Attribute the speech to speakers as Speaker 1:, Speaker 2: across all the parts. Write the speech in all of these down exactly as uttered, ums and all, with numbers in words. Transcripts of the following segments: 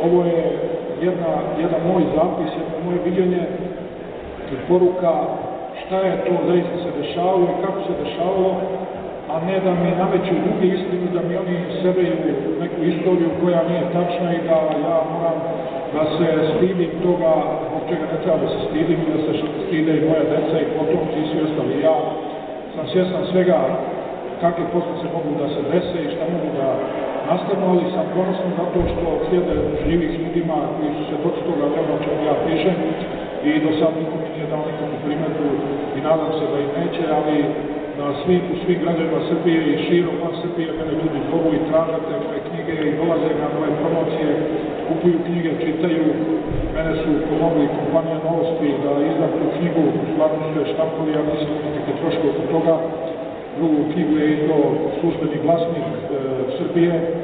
Speaker 1: ovo je jedna, jedan moj zapis, jedno moje viđenje i poruka šta je to zaista se dešavalo i kako se dešavalo, a ne da mi nameću drugi istinu, da mi oni sebeju neku istoriju koja nije tačna i da ja moram da se stidim toga, zbog čega ne treba da se stidim i da se stide i moja deca i potomci i svi ostali. Ja sam svjestan svega kakve posljedice mogu da se dese i šta mogu da nastanu, ali sam ponosan zato što slijede živih ljudima koji su se doći toga vremena o čemu ja pišem i do sad niko mi nije dao nikakvu primedbu i nadam se da i neće, ali na svim, u svim gradovima Srbije i širom van Srbije mene ljudi zovu i tražate moje knjige i dolaze na moje promocije, kupuju knjige, čitaju. Mene su pomogli kompanija Novosti da izdam tu knjigu, stvarno su je štampali, ja nisam nikakve troške oko toga. Drugu knjigu je izdao Službeni glasnik e, Srbije e,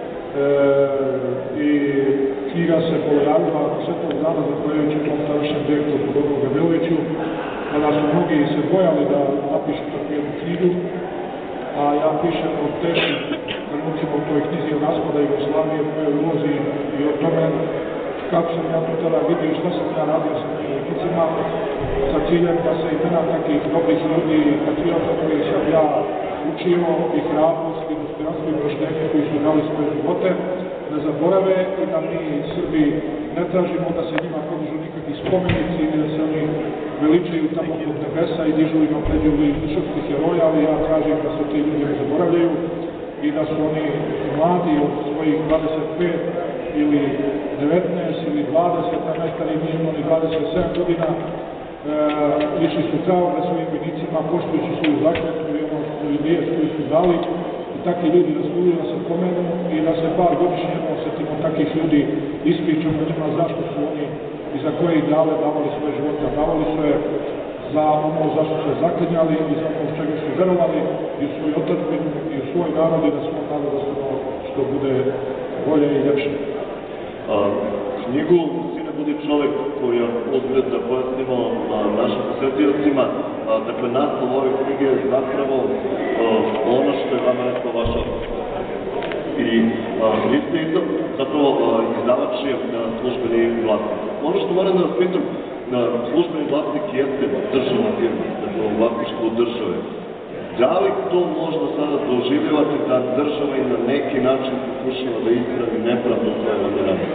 Speaker 1: i knjiga se pojavila svetog dana zahvaljujući tom tadašnjem direktoru Bogoru Gavriloviću, kada su mnogi se bojali da napišu takvu jednu knjigu, a ja pišem o teškim trenucima u toj knjizi o raspada Jugoslavije, koje ulozi i o tome kako sam ja to tada vidio i šta sam ja radio sa trenucima, sa ciljem da se imena takih dobrih ljudi i patriota koji sam ja učio i hrabrost i dostojanstvo i poštenje koji su dali svoje živote ne zaborave i da mi Srbi ne tražimo da se njima podižu nikakvi spomenici ili da se oni veličaju tamo kod nebesa i dižu im opredjuju srpskih heroja, ali ja tražim da se ti ljudi ne zaboravljaju i da su oni mladi od svojih dvadeset pet ili devetnaest ili dvadeset, a najstariji nije imao ni dvadeset sedam godina, e, išli su traove svojim vojnicima, poštujući svoju zakletvu i ono vijest koju su dali. I takvi ljudi zaslužuju da se pomenu i da se bar godišnje osjetimo takvih ljudi, ispričamo njima zašto su oni i za koje ideale davali svoje živote, davali su je za ono zašto su je zaklinjali i za ono čega su verovali i u svoju otadžbinu i u svoj narod i da smo narod ostalo što bude bolje i ljepše.
Speaker 2: Knjigu Sine budi čovek koju uzgled da pojasnimo našim posjetiocima, dakle naslov ove knjige je zapravo ono što je vama rekao vaš otac. I vi ste isto zapravo izdavač je Službeni glasnik. Ono što moram da vas pitam, Službeni glasnik jeste državna firma, dakle u vlasništvu države. Da li to možda sada doživljavate da država i na neki način pokušava da ispravi nepravdu koje vam je radi?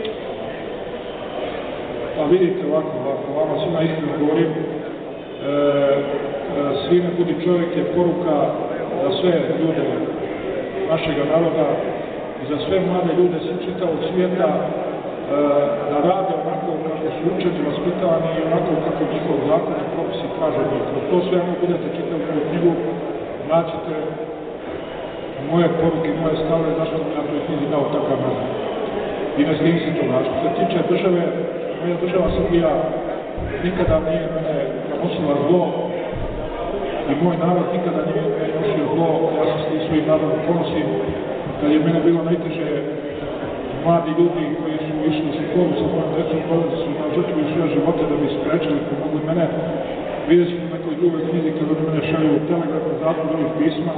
Speaker 1: Pa vidite ovako, ovako, vama svima iskreno govorim, e, Sine budi čovjek je poruka za sve ljude našega naroda i za sve mlade ljude čitavog svijeta e, da rade onako kako su učeni, vaspitani i onako kako njihov zakon i propisi kaže. Kroz to sve ono budete čitali u knjigu, naćete moje poruke, moje stave, zašto mi ja toj knjizi dao takav naziv. I ne skrivi se toga. Što se tiče države, moja država Srbija nikada nije mene nanosila zlo i moj narod nikada nije me nosio zlo. Ja sam s tim svojim narodom ponosim. Kad je mene bilo najteže, mladi ljudi koji su išli u školu sa mojom decom, dolazili su na žrtvu i svoje živote da bi sprečili, pomogli mene. Vidjeli smo u nekoj drugoj knjizi kad od mene šalju telegram na zatvor ovih pisma,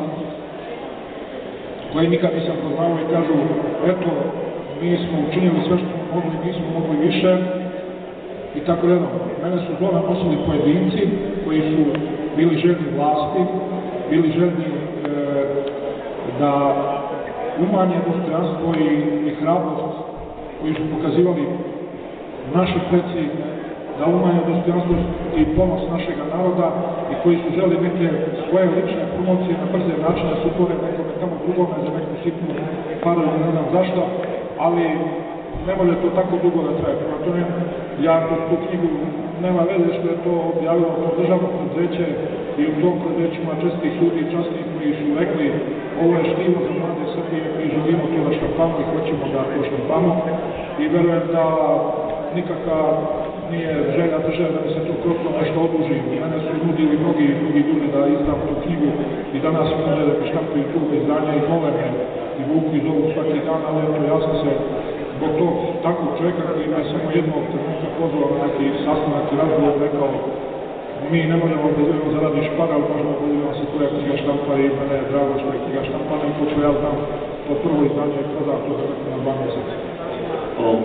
Speaker 1: koji nikad nisam poznao i kažu, eto, mi smo učinili sve što smo mogli, nismo mogli više i tako redom. Mene su zlo nanosili pojedinci koji su bili željni vlasti, bili željni e, da umanje dostojanstvo i, i hrabrost koji su pokazivali naši preci, da umanje dostojanstvo i ponos našega naroda i koji su želi neke svoje lične promocije na brze načine da se utvore nekome tamo drugome za neku sitnu paru, ne znam zašto, ali ne može to tako dugo da traje. Prema tome, ja kroz tu knjigu nema veze što je to objavilo kao državno preduzeće i u tom preduzeću ima čestih ljudi i častnih koji su rekli ovo je štivo za mlade Srbije koji želimo to da štampamo i hoćemo da to štampamo i verujem da nikakva nije želja države da mi se to kroz to nešto oduži. Mene su nudili mnogi drugi ljudi da izdam tu knjigu i danas mi nude da mi štampaju drugo izdanje i vole me i vuku iz ovog svaki dan, ali eto ja sam se zbog tog takvog čovjeka koji me samo jednog trenutka pozvao na neki sastanak i razgovor rekao mi ne možemo da uzmemo zaradi špara, ali možemo da uzmemo se koja knjiga štampa i mene je drago što je knjiga štampana i pošto ja znam to prvo izdanje je prodao to za na dva mjeseca.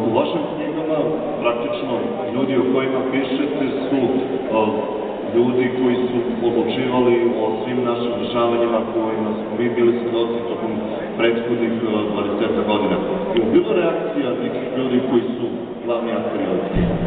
Speaker 2: ljudi o kojima pišete su o, ljudi koji su odlučivali o svim našim dešavanjima kojima smo mi bili svedoci tokom prethodnih dvadeset godina. Je li bila reakcija nekih ljudi koji su glavni akteri ovog filma?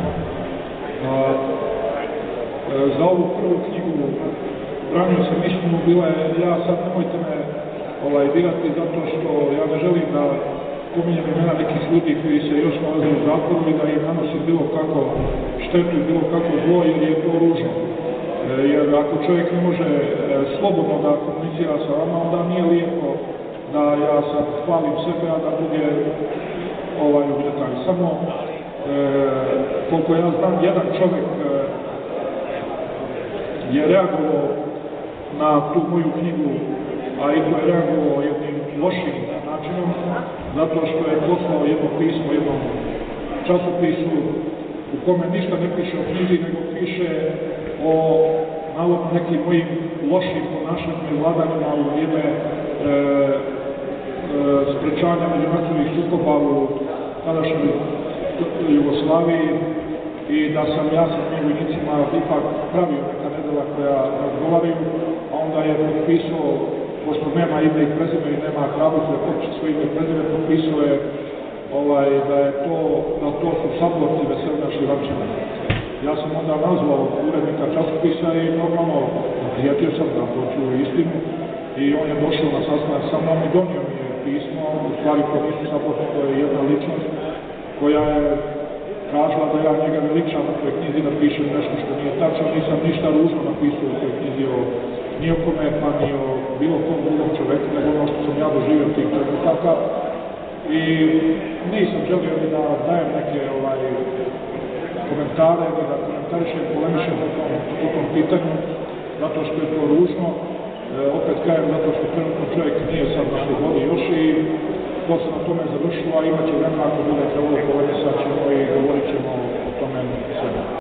Speaker 1: Za ovu prvu knjigu branio sam istinu, bila je, ja sad nemojte me ovaj, dirati zato što ja ne želim da pominjem imena nekih ljudi koji se još nalaze u zatvoru i da im nanosi bilo kako štetu i bilo kako zlo, jer je to ružno. Jer ako čovjek ne može slobodno da komunicira sa vama, onda nije lijepo da ja sad hvalim sebe, a da druge ovaj, ugnjetam. Samo, e, koliko ja znam, jedan čovjek e, je reagovao na tu moju knjigu, a i to je reagovao jednim lošim načinom, zato što je poslao jedno pismo jednom časopisu u kome ništa ne piše o knjizi, nego piše o navodno nekim mojim lošim ponašanjima i vladanjima u vrijeme e, e, sprečavanja međunacionalnih sukoba u tadašnjoj Jugoslaviji i da sam ja sa tim vojnicima ipak pravio neka nedela koja razgovaraju, a onda je potpisao, pošto nema ime i prezime i nema hrabrosti da potpiše svoje ime i prezime, potpisao je ovaj, da je to, da to su saborci Veselina Šljivančana. Ja sam onda nazvao urednika časopisa i normalno prijetio sam da hoću istinu i on je došao na sastanak sa mnom i donio mi je pismo, u stvari to nisu saborci, to je jedna ličnost koja je tražila da ja njega veličam u toj knjizi napišem nešto što nije tačno, nisam ništa ružno napisao u toj knjizi o ni o kome, pa ni o bilo kom drugom čoveku, nego ono što sam ja doživio tih trenutaka. I nisam želio ni da dajem neke ovaj, komentare, ni da komentarišem, polemišem po tom pitanju, zato što je to ružno. E, opet kajem, zato što trenutno čovjek nije sad na slobodi još i to se na tome završilo, a imat će vremena ako bude trebalo polemisat ćemo i govorit ćemo o tome sve.